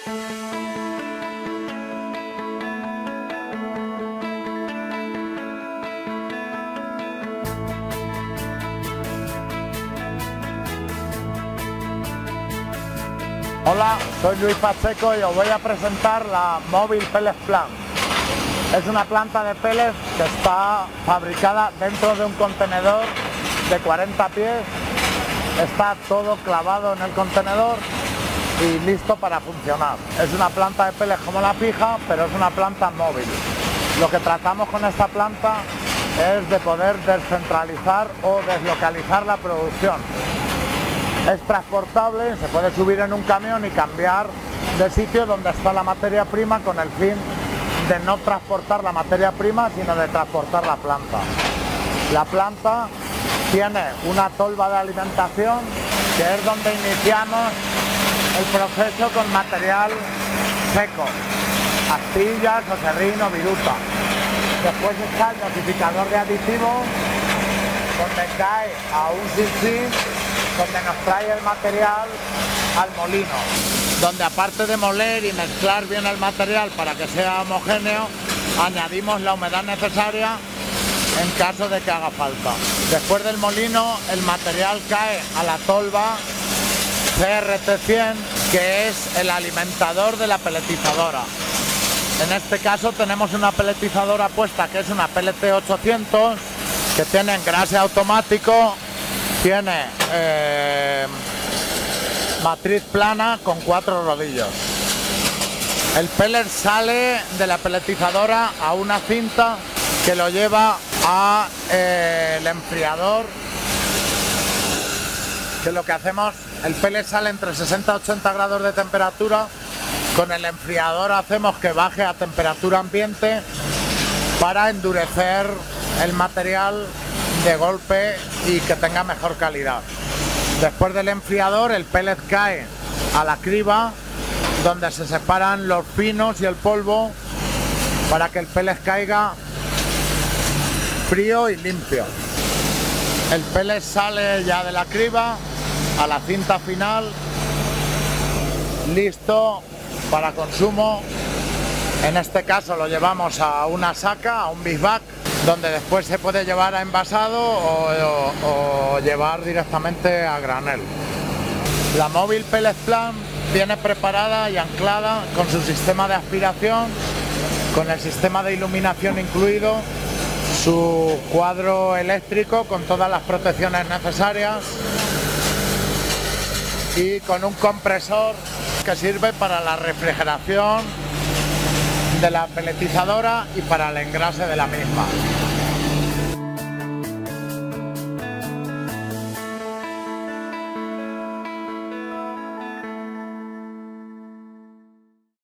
Hola, soy Luis Pacheco y os voy a presentar la Móvil Pellet Plant. Es una planta de pellets que está fabricada dentro de un contenedor de 40 pies. Está todo clavado en el contenedor y listo para funcionar. Es una planta de pellets como la fija, pero es una planta móvil. Lo que tratamos con esta planta es de poder descentralizar o deslocalizar la producción. Es transportable, se puede subir en un camión y cambiar de sitio donde está la materia prima con el fin de no transportar la materia prima, sino de transportar la planta. La planta tiene una tolva de alimentación, que es donde iniciamos el proceso con material seco, astillas, oserrino, viruta. Después está el notificador de aditivos, donde cae a un sin donde nos trae el material al molino, donde aparte de moler y mezclar bien el material para que sea homogéneo, añadimos la humedad necesaria en caso de que haga falta. Después del molino, el material cae a la tolva CRT100, que es el alimentador de la peletizadora. En este caso tenemos una peletizadora puesta, que es una PLT 800, que tiene engrase automático, tiene matriz plana con 4 rodillos. El pellet sale de la peletizadora a una cinta que lo lleva a el enfriador, que lo que hacemos, el pellet sale entre 60 y 80 grados de temperatura. Con el enfriador hacemos que baje a temperatura ambiente para endurecer el material de golpe y que tenga mejor calidad. Después del enfriador, el pellet cae a la criba, donde se separan los finos y el polvo para que el pellet caiga frío y limpio. El pellet sale ya de la criba a la cinta final, listo para consumo. En este caso lo llevamos a una saca, a un bisback, donde después se puede llevar a envasado o llevar directamente a granel. La Móvil Pellet Plant viene preparada y anclada con su sistema de aspiración, con el sistema de iluminación incluido, su cuadro eléctrico con todas las protecciones necesarias y con un compresor que sirve para la refrigeración de la peletizadora y para el engrase de la misma.